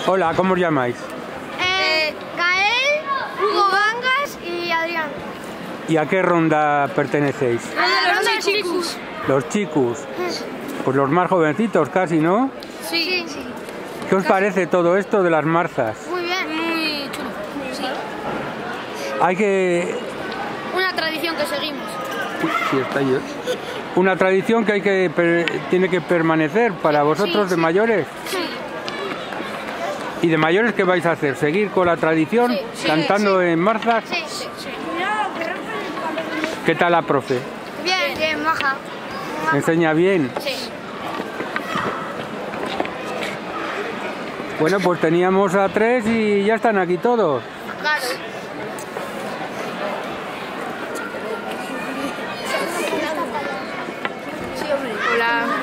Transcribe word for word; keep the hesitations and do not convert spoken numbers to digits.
Hola, ¿cómo os llamáis? Eh, Gael, Hugo Vangas y Adrián. ¿Y a qué ronda pertenecéis? A la ronda de chicos. Los chicos. Pues los más jovencitos casi, ¿no? Sí. sí. ¿Qué os parece todo esto de las marzas? Muy bien. Muy chulo. Sí. Hay que... Una tradición que seguimos. Sí, está yo. Una tradición que hay que per... tiene que permanecer para vosotros sí, de sí. mayores. Sí. ¿Y de mayores qué vais a hacer? ¿Seguir con la tradición? Sí, sí, ¿Cantando sí. en marzas? Sí, sí, sí. ¿Qué tal la profe? Bien, bien, maja. ¿Enseña bien? Sí. Bueno, pues teníamos a tres y ya están aquí todos. Claro. Hola.